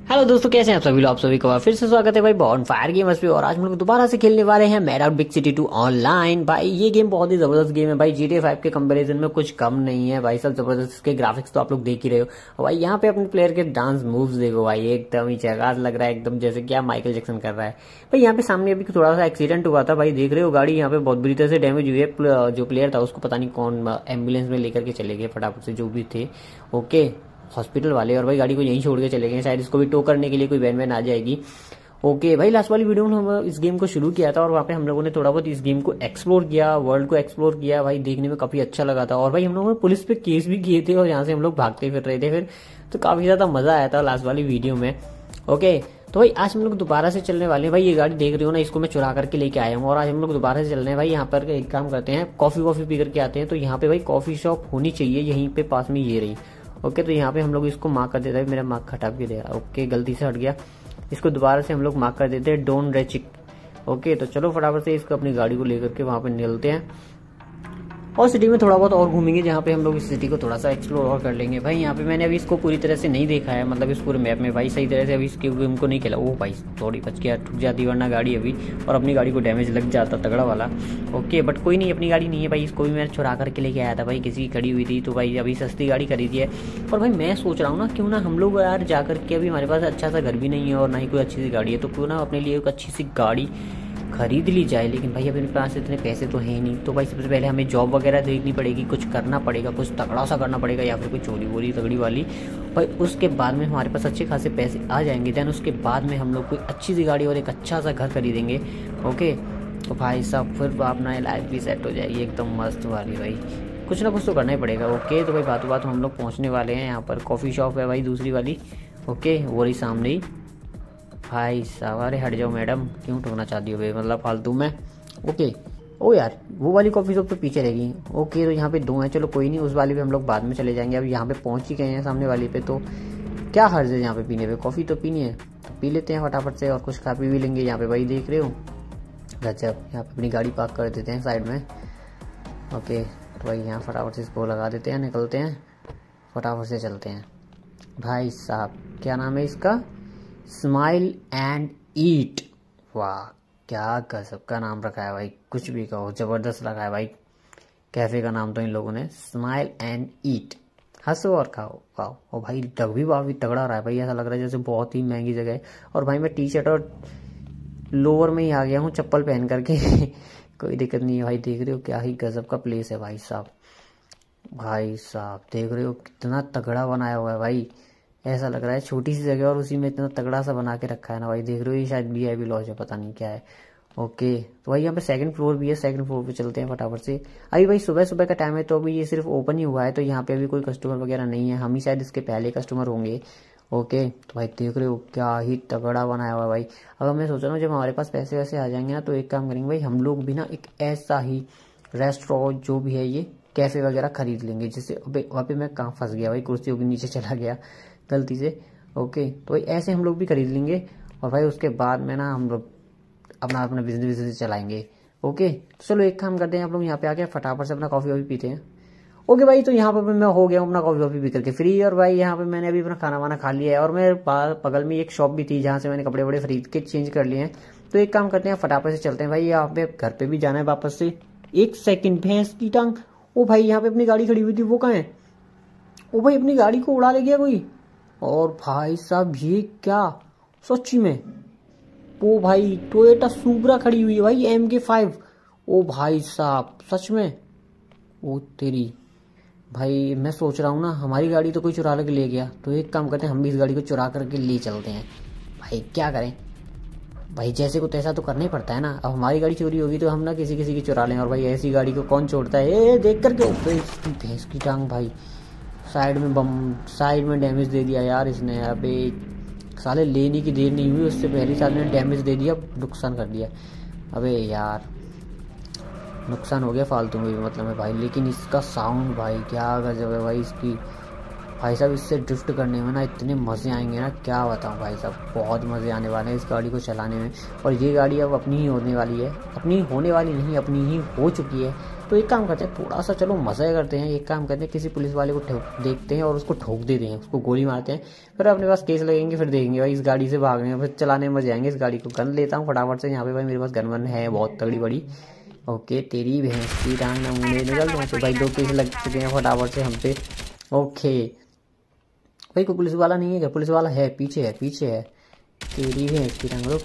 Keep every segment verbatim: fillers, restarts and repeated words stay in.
Hello दोस्तों, कैसे हैं आप सभी लोग। आप सभी को फिर से स्वागत है भाई बॉनफायर गेमर्स पे। और आज हम लोग दोबारा से खेलने वाले हैं mad out big city two online. भाई ये गेम बहुत ही जबरदस्त गेम है भाई। जीटीए फाइव के कंपैरिजन में कुछ कम नहीं है भाई। सब जबरदस्त, इसके ग्राफिक्स तो आप लोग देख ही रहे हो। और भाई यहाँ पे अपने प्लेयर के डांस मूव्स देखो भाई, एकदम ही झकास लग रहा है, एकदम जैसे क्या माइकल जैक्सन कर रहा है भाई। यहाँ पे सामने अभी थोड़ा सा एक्सीडेंट हुआ था भाई, देख रहे हो। गाड़ी यहाँ पे बहुत बुरी तरह से डैमेज हुई है। जो प्लेयर था उसको पता नहीं कौन एम्बुलेंस में लेकर के चले गए फटाफट से, जो भी थे ओके हॉस्पिटल वाले। और भाई गाड़ी को यहीं छोड़ के चले गए, शायद इसको भी टो करने के लिए कोई वैन वैन आ जाएगी। ओके भाई, लास्ट वाली वीडियो में हम इस गेम को शुरू किया था और वहाँ पे हम लोगों ने थोड़ा बहुत इस गेम को एक्सप्लोर किया, वर्ल्ड को एक्सप्लोर किया भाई। देखने में काफी अच्छा लगा था। और भाई हम लोगों ने पुलिस पे केस भी किए थे और यहाँ से हम लोग भागते फिर रहे थे फिर, तो काफी ज्यादा मजा आया था लास्ट वाली वीडियो में। ओके तो भाई आज हम लोग दोबारा से चलने वाले हैं भाई। ये गाड़ी देख रहे हो ना, इसको मैं चुरा करके लेके आया हूँ और आज हम लोग दोबारा से चलने हैं भाई। यहाँ पर एक काम करते हैं, कॉफी वॉफी पी करके आते हैं। तो यहाँ पे भाई कॉफी शॉप होनी चाहिए यहीं पे पास में, ये रही। ओके तो यहाँ पे हम लोग इसको मार्क कर देते हैं। मेरा मार्क हटा के दे रहा, ओके गलती से हट गया। इसको दोबारा से हम लोग मार्क कर देते हैं, डोन रेचिक। ओके तो चलो फटाफट से इसको अपनी गाड़ी को लेकर के वहां पे निकलते हैं और सिटी में थोड़ा बहुत और घूमेंगे, जहाँ पे हम लोग इस सिटी को थोड़ा सा एक्सप्लोर और कर लेंगे भाई। यहाँ पे मैंने अभी इसको पूरी तरह से नहीं देखा है, मतलब इस पूरे मैप में भाई सही तरह से अभी इसके गेम को नहीं खेला। ओ भाई थोड़ी बच गया, ठुक जाती वरना गाड़ी अभी, और अपनी गाड़ी को डैमेज लग जाता तगड़ा वाला। ओके बट कोई नहीं, अपनी गाड़ी नहीं है भाई, इसको भी मैं चुरा करके लेके आया था भाई, किसी की खड़ी हुई थी। तो भाई अभी सस्ती गाड़ी खरीदी है। और भाई मैं सोच रहा हूँ ना, क्यों ना हम लोग यार जा करके, अभी हमारे पास अच्छा सा घर भी नहीं है और ना ही कोई अच्छी सी गाड़ी है, तो क्यों ना अपने लिए एक अच्छी सी गाड़ी खरीद ली जाए। लेकिन भाई अभी मेरे पास इतने पैसे तो हैं नहीं। तो भाई सबसे पहले हमें जॉब वगैरह देखनी पड़ेगी, कुछ करना पड़ेगा, कुछ तगड़ा सा करना पड़ेगा, या फिर कोई चोरी वोरी तगड़ी वाली भाई। उसके बाद में हमारे पास अच्छे खासे पैसे आ जाएंगे, देन उसके बाद में हम लोग कोई अच्छी सी गाड़ी और एक अच्छा सा घर खरीदेंगे। ओके तो भाई साहब फिर अपना लाइफ भी सेट हो जाएगी एकदम मस्त वाली भाई। कुछ ना कुछ तो करना ही पड़ेगा। ओके तो भाई बातों बात हम लोग पहुँचने वाले हैं। यहाँ पर कॉफ़ी शॉप है भाई दूसरी वाली। ओके वो रही सामने ही भाई साहब। अरे हट जाओ मैडम, क्यों ठोकना चाहती हो भाई, मतलब फालतू में। ओके ओ यार वो वाली कॉफ़ी शॉप तो पीछे रहेगी। ओके तो यहाँ पे दो हैं, चलो कोई नहीं, उस वाली पे हम लोग बाद में चले जाएंगे। अब यहाँ पे पहुँच ही गए हैं सामने वाली पे, तो क्या हर्ज है यहाँ पे पीने पे, कॉफ़ी तो पीनी है तो पी लेते हैं फटाफट से, और कुछ खा पी भी लेंगे। यहाँ पे भाई देख रहे हो गजब, यहाँ पे अपनी गाड़ी पार्क कर देते हैं साइड में। ओके तो भाई यहाँ फटाफट से इसको लगा देते हैं, निकलते हैं फटाफट से चलते हैं। भाई साहब क्या नाम है इसका, स्माइल एंड ईट। वाह क्या गजब का नाम रखा है भाई, कुछ भी कहो जबरदस्त रखा है भाई कैफे का नाम तो इन लोगों ने, स्माइल एंड ईट, हंसो और खाओ। वाह और भाई डग भी काफी तगड़ा रहा है भाई, ऐसा लग रहा है जैसे बहुत ही महंगी जगह है। और भाई मैं टी शर्ट और लोअर में ही आ गया हूँ चप्पल पहन करके कोई दिक्कत नहीं है भाई। देख रहे हो क्या ही गजब का प्लेस है भाई साहब। भाई साहब देख रहे हो कितना तगड़ा बनाया हुआ है भाई, ऐसा लग रहा है छोटी सी जगह और उसी में इतना तगड़ा सा बना के रखा है ना भाई। देख रहे हो ये शायद वी आई पी लॉज है, पता नहीं क्या है। ओके तो भाई यहाँ पे सेकंड फ्लोर भी है, सेकंड फ्लोर पे चलते हैं फटाफट से। अभी भाई सुबह सुबह का टाइम है, तो अभी ये सिर्फ ओपन ही हुआ है, तो यहाँ पे अभी कोई कस्टमर वगैरह नहीं है, हम ही शायद इसके पहले कस्टमर होंगे। ओके तो भाई देख रहे हो क्या ही तगड़ा बनाया हुआ है भाई। अब मैं सोच रहा हूँ जब हमारे पास पैसे वैसे आ जाएंगे ना, तो एक काम करेंगे भाई, हम लोग भी ना एक ऐसा ही रेस्टोरेंट जो भी है ये कैफे वगैरह खरीद लेंगे। जिससे वहाँ पे मैं कहाँ फंस गया भाई, कुर्सियों के नीचे चला गया गलती से। ओके तो भाई ऐसे हम लोग भी खरीद लेंगे और भाई उसके बाद में ना हम लोग अपना अपना बिजनेस बिजनेस चलाएंगे। ओके तो चलो एक काम करते हैं, आप लोग यहाँ पे आके फटाफट से अपना कॉफी वॉफी पीते हैं। ओके भाई तो यहाँ पर मैं हो गया हूँ अपना कॉफी वॉफी पी करके फ्री। और भाई यहाँ पे मैंने अभी अपना खाना वाना खा लिया है, और मेरे बगल में एक शॉप भी थी जहाँ से मैंने कपड़े वपड़े खरीद के चेंज कर लिए हैं। तो एक काम करते हैं फटाफट से चलते हैं भाई, यहाँ पे घर पे भी जाना है वापस से। एक सेकेंड, भैंस की टांग, ओ भाई यहाँ पे अपनी गाड़ी खड़ी हुई थी, वो कहाँ है? ओ भाई अपनी गाड़ी को उड़ा ले गया कोई। और भाई साहब ये क्या सच्ची में, ओ भाई टोयोटा सुपरा खड़ी हुई है भाई, एम के फाइव। ओ भाई साहब सच में, ओ तेरी भाई मैं सोच रहा हूँ ना हमारी गाड़ी तो कोई चुरा के ले गया, तो एक काम करते हैं हम भी इस गाड़ी को चुरा करके ले चलते हैं। भाई क्या करें भाई, जैसे को तैसा तो करना ही पड़ता है ना। अब हमारी गाड़ी चोरी होगी तो हम ना किसी किसी की चुरा लें, और भाई ऐसी गाड़ी को कौन छोड़ता है। ए देख करके भैंस की टांग भाई, साइड में बम, साइड में डैमेज दे दिया यार इसने। अबे साले लेने की देर नहीं हुई उससे पहले साले ने डैमेज दे दिया, नुकसान कर दिया। अबे यार नुकसान हो गया फालतू में भी, मतलब है भाई। लेकिन इसका साउंड भाई क्या गजब है भाई इसकी। भाई साहब इससे ड्रिफ्ट करने में ना इतने मज़े आएंगे ना, क्या बताऊं भाई साहब, बहुत मज़े आने वाले हैं इस गाड़ी को चलाने में। और ये गाड़ी अब अपनी ही होने वाली है, अपनी होने वाली नहीं अपनी ही हो चुकी है। तो एक काम करते हैं, थोड़ा सा चलो मज़ा करते हैं। एक काम करते हैं, किसी पुलिस वाले को देखते हैं और उसको ठोक देते हैं, उसको गोली मारते हैं, फिर अपने पास केस लगेंगे, फिर देखेंगे भाई इस गाड़ी से भागने फिर चलाने में मजे आएंगे। इस गाड़ी को गन लेता हूँ फटाफट से, यहाँ पे भाई मेरे पास गन वन है बहुत तगड़ी बड़ी। ओके तेरी भैंस की टांग नमूने निकल वहाँ से भाई, दो केस लग चुके हैं फटाफट से हम पे। ओके भाई कोई पुलिस वाला नहीं है क्या? पुलिस वाला है, पीछे है पीछे है। तेरी भैंस की टांग, रुक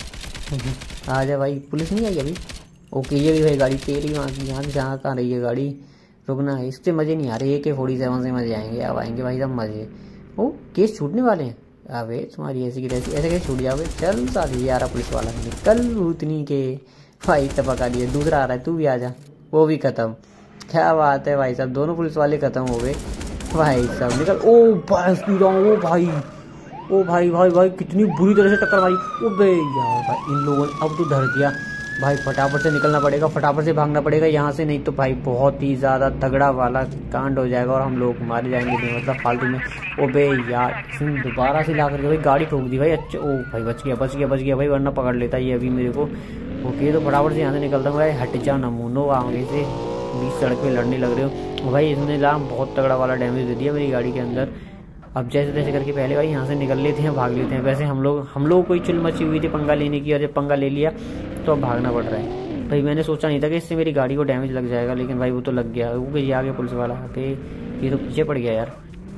आ जा भाई, पुलिस नहीं आई अभी। ओके ये भी भाई गाड़ी तेरी वहाँ की, यहाँ जहाँ कहाँ रही है गाड़ी, रुकना है। इससे मज़े नहीं आ रहे, ए के फोर्टी सेवन से मज़े आएंगे, अब आएंगे भाई सब मज़े। ओ केस छूटने वाले हैं, अबे तुम्हारी ऐसी की तैसी, ऐसे कैसे छूट जाओगे? चल साली यार पुलिस वाला निकल भूतनी के भाई, तब पका दिए। दूसरा आ रहा है, तू भी आ जा, वो भी खत्म। क्या बात है भाई साहब, दोनों पुलिस वाले खत्म हो गए भाई साहब, निकल। ओ भाई स्पीड, ओ भाई ओ भाई भाई भाई कितनी बुरी तरह से टक्कर मारी। ओ बे यार भाई इन लोगों ने अब तो धर दिया भाई, फटाफट से निकलना पड़ेगा, फटाफट से भागना पड़ेगा यहाँ से, नहीं तो भाई बहुत ही ज़्यादा तगड़ा वाला कांड हो जाएगा और हम लोग मारे जाएंगे मतलब फालतू में। ओ बे यार इसने दोबारा से ला करके भाई गाड़ी ठोक दी भाई। अच्छा ओ भाई बच गया बच गया बच गया भाई, वरना पकड़ लेता ये अभी मेरे को। ओके तो फटाफट से यहाँ से निकलता हूँ भाई, हट जा नमूनो आगे से, बीच सड़क पे लड़ने लग रहे हो भाई। इसने ला बहुत तगड़ा वाला डैमेज दे दिया मेरी गाड़ी के अंदर। अब जैसे तैसे करके पहले भाई यहाँ से निकल लेते हैं, भाग लेते हैं। वैसे हम लोग हम लोग कोई चुल मची हुई थी पंगा लेने की, और जब पंगा ले लिया तो अब भागना पड़ रहा है भाई। मैंने सोचा नहीं था कि इससे मेरी गाड़ी को डैमेज लग जाएगा, लेकिन भाई वो तो लग गया। वो ये आ गया पुलिस वाला पे, ये तो पीछे पड़ गया यार।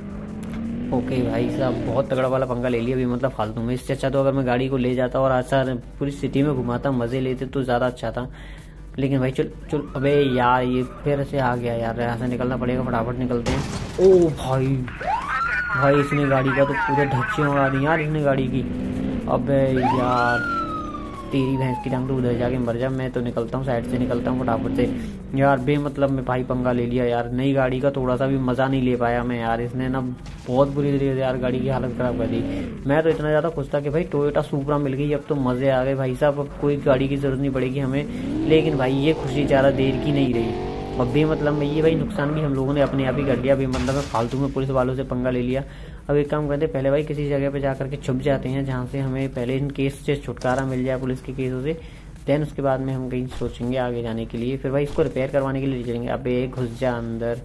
ओके भाई साहब बहुत तगड़ा वाला पंगा ले लिया अभी मतलब फालतू में। इससे अच्छा तो अगर मैं गाड़ी को ले जाता और ऐसा पूरी सिटी में घुमाता, मजे लेते तो ज़्यादा अच्छा था। लेकिन भाई चल चल, अबे यार ये फिर से आ गया यार, यहाँ से निकलना पड़ेगा, फटाफट निकलते हैं। ओ भाई भाई इसने गाड़ी का तो पूरे धक्के उड़ा दी यार इसने गाड़ी की। अबे यार तेरी भैंस की टांग, तो उधर जाके मर जा। मैं तो निकलता हूँ, साइड से निकलता हूँ फटाफट से यार। बेमतलब में भाई पंगा ले लिया यार, नई गाड़ी का थोड़ा सा भी मज़ा नहीं ले पाया मैं यार। इसने ना बहुत बुरी तरीके से यार गाड़ी की हालत ख़राब कर दी। मैं तो इतना ज़्यादा खुश था कि भाई टोयोटा सुपरा मिल गई, अब तो मज़े आ गए भाई साहब, अब कोई गाड़ी की ज़रूरत नहीं पड़ेगी हमें। लेकिन भाई ये खुशी ज़्यादा देर की नहीं रही, और बेमतलब में ये भाई नुकसान भी हम लोगों ने अपने आप ही कर लिया। बेमतलब में फालतू में पुलिस वालों से पंगा ले लिया। अब एक काम करते हैं, पहले भाई किसी जगह पे जा करके छुप जाते हैं जहाँ से हमें पहले इन केस से छुटकारा मिल जाए, पुलिस के केसों से। देन उसके बाद में हम कहीं सोचेंगे आगे जाने के लिए। फिर भाई इसको रिपेयर करवाने के लिए चलेंगे। अबे घुस जा अंदर।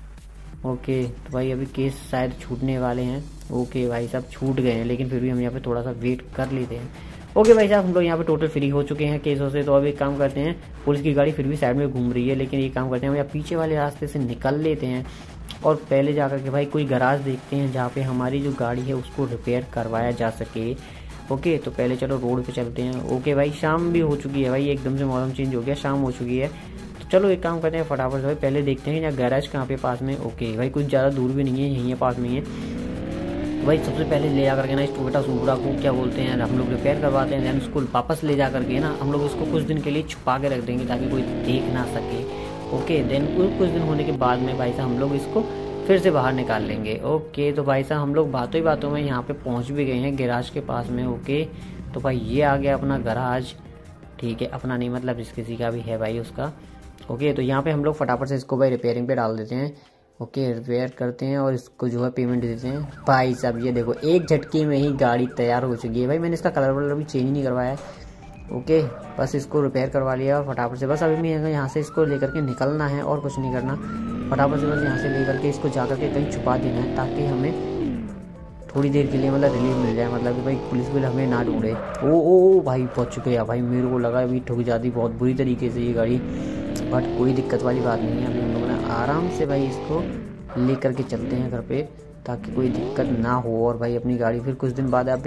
ओके तो भाई अभी केस शायद छूटने वाले हैं। ओके भाई साहब छूट गए हैं, लेकिन फिर भी हम यहाँ पे थोड़ा सा वेट कर लेते हैं। ओके भाई साहब हम लोग यहाँ पे टोटल फ्री हो चुके हैं केसों से। तो अब एक काम करते हैं, पुलिस की गाड़ी फिर भी साइड में घूम रही है, लेकिन एक काम करते हैं हम यहाँ पीछे वाले रास्ते से निकल लेते हैं और पहले जा करके भाई कोई गराज देखते हैं जहाँ पे हमारी जो गाड़ी है उसको रिपेयर करवाया जा सके। ओके तो पहले चलो रोड पे चलते हैं। ओके भाई शाम भी हो चुकी है भाई, एकदम से मौसम चेंज हो गया, शाम हो चुकी है। तो चलो एक काम करते हैं फटाफट से भाई पहले देखते हैं यहाँ गैराज कहाँ पे पास में। ओके भाई कुछ ज़्यादा दूर भी नहीं है, यहीं है पास में ही है। तो भाई सबसे पहले ले जा करके ना इस टोयोटा सुपरा को क्या बोलते हैं हम लोग रिपेयर करवाते हैं। दैन उसको वापस ले जा करके ना हम लोग उसको कुछ दिन के लिए छुपा के रख देंगे ताकि कोई देख ना सके। ओके देन कुछ दिन होने के बाद में भाई साहब हम लोग इसको फिर से बाहर निकाल लेंगे। ओके तो भाई साहब हम लोग बातों ही बातों में यहाँ पे पहुँच भी गए हैं गैराज के पास में। ओके तो भाई ये आ गया अपना गराज, ठीक है, अपना नहीं मतलब जिस किसी का भी है भाई उसका। ओके तो यहाँ पे हम लोग फटाफट से इसको भाई रिपेयरिंग पे डाल देते हैं। ओके रिपेयर करते हैं और इसको जो है पेमेंट देते हैं। भाई साहब ये देखो एक झटके में ही गाड़ी तैयार हो चुकी है भाई, मैंने इसका कलर वलर भी चेंज नहीं करवाया है। ओके बस इसको रिपेयर करवा लिया और फटाफट से बस अभी मैं यहाँ से इसको लेकर के निकलना है और कुछ नहीं करना। फटाफट से बस यहाँ से लेकर के इसको जा करके कहीं छुपा देना है ताकि हमें थोड़ी देर के लिए मतलब रिलीफ मिल जाए, मतलब कि भाई पुलिस भी हमें ना ढूंढे। ओ ओ ओ भाई पहुँच चुके हैं भाई, मेरे को लगा अभी ठुक जाती बहुत बुरी तरीके से ये गाड़ी, बट कोई दिक्कत वाली बात नहीं है। अभी हम लोगों ने आराम से भाई इसको ले करके चलते हैं घर पे ताकि कोई दिक्कत ना हो। और भाई अपनी गाड़ी फिर कुछ दिन बाद आप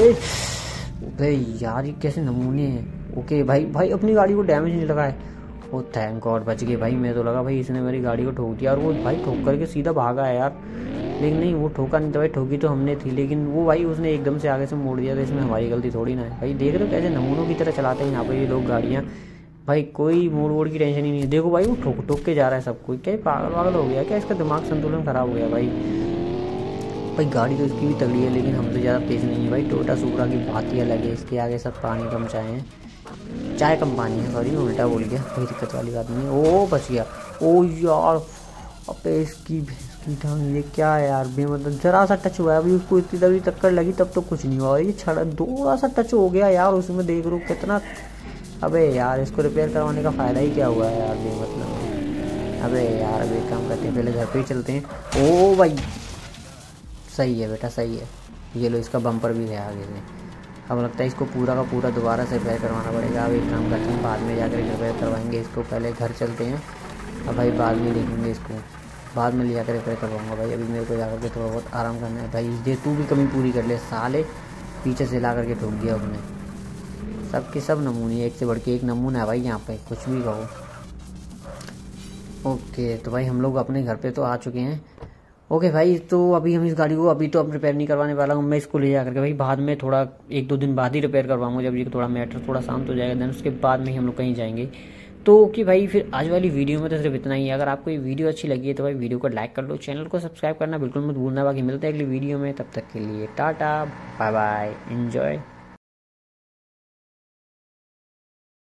भाई यार ये कैसे नमूने हैं। ओके भाई भाई अपनी गाड़ी को डैमेज नहीं लगा है, ओ थैंक गॉड बच गए भाई। मैं तो लगा भाई इसने मेरी गाड़ी को ठोक दिया और वो भाई ठोक करके सीधा भागा है यार, लेकिन नहीं वो ठोका नहीं था भाई, ठोकी तो हमने थी, लेकिन वो भाई उसने एकदम से आगे से मोड़ दिया, तो इसमें हमारी गलती थोड़ी ना है भाई। देख रहे हो कैसे नमूनों की तरह चलाते हैं यहाँ पे ये लोग गाड़ियाँ भाई, कोई मोड़ वोड़ की टेंशन ही नहीं है। देखो भाई वो ठोक ठोक के जा रहा है सब कोई, क्या पागल वागल हो गया क्या, इसका दिमाग संतुलन खराब हो गया भाई। भाई गाड़ी तो इसकी भी तगड़ी है लेकिन हमसे ज़्यादा तेज़ नहीं है भाई। टोयोटा सुपरा की बात ही अलग है, इसके आगे सब पानी कम चाय है, चाय कम पानी है, सॉरी मैं उल्टा बोल गया, कोई दिक्कत वाली बात नहीं है। ओ बच गया। ओ यार अबे इसकी इसकी टांग ये क्या है यार, बे मतलब जरा सा टच हुआ है अभी उसको, इतनी तगड़ी टक्कर लगी तब तो कुछ नहीं हुआ, ये छड़ा थोड़ा सा टच हो गया यार उसमें, देख रो कितना। अबे यार इसको रिपेयर करवाने का फ़ायदा ही क्या हुआ है यार, बे मतलब अबे यार अभी एक काम करते हैं, पहले घर पे ही चलते हैं। ओ भाई सही है बेटा सही है। ये लो इसका बम्पर भी है आगे से। अब लगता है इसको पूरा का पूरा दोबारा से रिपेयर करवाना पड़ेगा। अब एक काम करते हैं, बाद में जाकर रिपेयर करवाएंगे इसको। पहले घर चलते हैं, अब भाई बाद में देखेंगे इसको, बाद में ले जाकर रिपेयर करवाऊँगा भाई। अभी मेरे को जाकर के थोड़ा बहुत आराम करना है भाई। ये तू भी कमी पूरी कर ले साले, पीछे से ला करके ठोक दिया उसने। सब के सब नमूने, एक से बढ़ के एक नमूना है भाई यहाँ पे, कुछ भी कहो। ओके तो भाई हम लोग अपने घर पे तो आ चुके हैं। ओके भाई तो अभी हम इस गाड़ी को अभी तो अब रिपेयर नहीं करवाने वाला हूँ मैं, इसको ले जा करके भाई बाद में थोड़ा एक दो दिन बाद ही रिपेयर करवाऊंगा, जब ये थोड़ा मैटर थोड़ा शांत हो जाएगा, देन उसके बाद में ही हम लोग कहीं जाएंगे। तो कि भाई फिर आज वाली वीडियो में तो सिर्फ इतना ही है। अगर आपको ये वीडियो अच्छी लगी है तो भाई वीडियो को लाइक कर लो, चैनल को सब्सक्राइब करना बिल्कुल मत भूलना। बाकी मिलते हैं अगली वीडियो में, तब तक के लिए टाटा बाय बाय, एंजॉय।